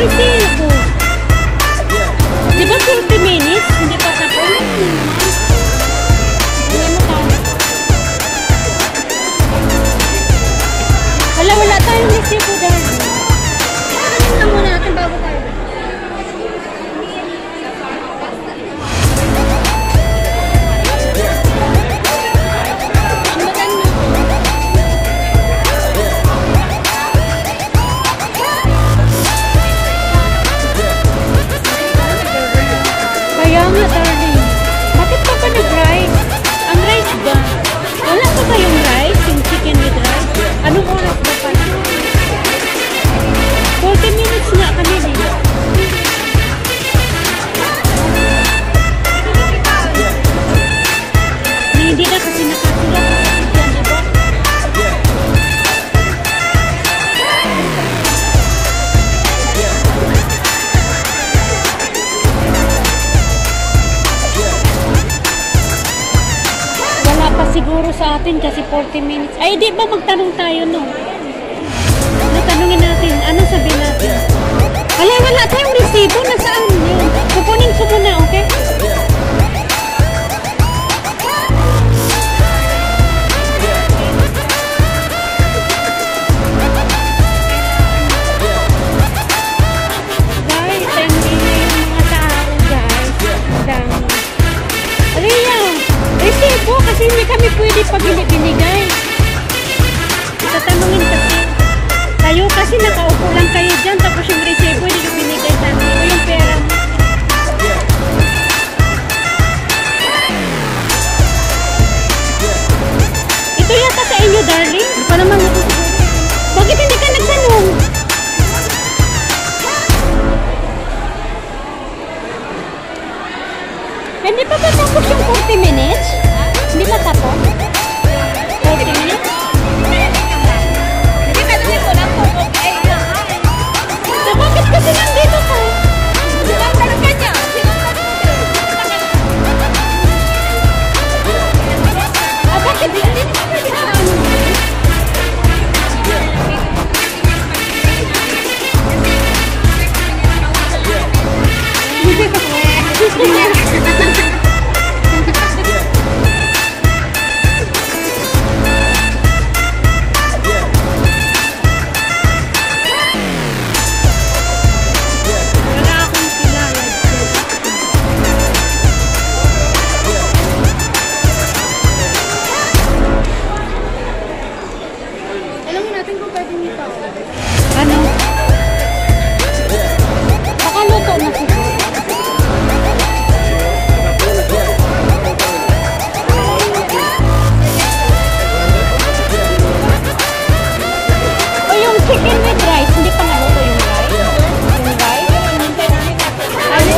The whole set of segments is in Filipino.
resibo. Di ba 30 minutes? Hindi pa tapos? Wala tayong resibo dahil. Ano lang muna natin bago tayo. Kaya nga, darling. Bakit pa ba nag-rice? Ang rice ba? Wala pa ba yung rice? Yung chicken with rice? Anong oras ba pala? 40 minutes nga kami dito. Hindi na kasi nakasila dyan, diba? Wala pa siguro sa atin kasi 40 minutes. Ay, di ba magtanong tayo, no? Tanungin natin, ano sabihin natin? Wala tayong resibo. Nasaan yun? Kukunin ko muna, okay? Guys, hindi na yung mga tao, guys. Ria, resibo kasi hindi kami pwede pag hindi binigay. Tatanungin kasi. Kayo kasi nakaupo lang kayo dyan, tapos yung resibo hindi nyo binigay sa akin. O yung pera mo. Ito yata sa inyo, darling. Di pa naman ito siguro. Bakit hindi ka nagtanong? Hindi pa ba tapos yung 40 minutes? Hindi pa tapos? 40 minutes? Bakit kasi nandito ka? Sinang tanong ka niya? Bakit hindi na pwede na ano? Ano? Baka luto na siguro. O yung chicken with rice, hindi pa naluto yung rice? Yung rice? Ano?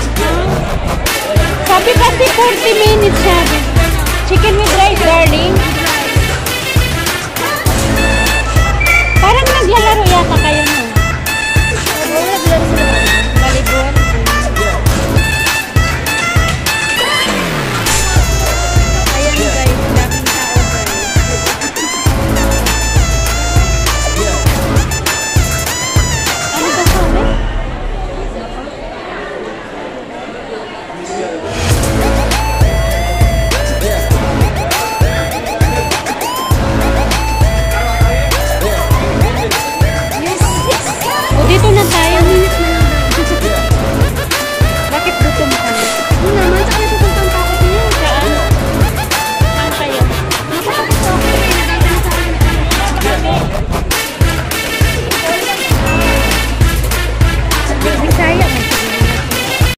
Sabi kasi 40 minutes sabi. Chicken with rice, darling.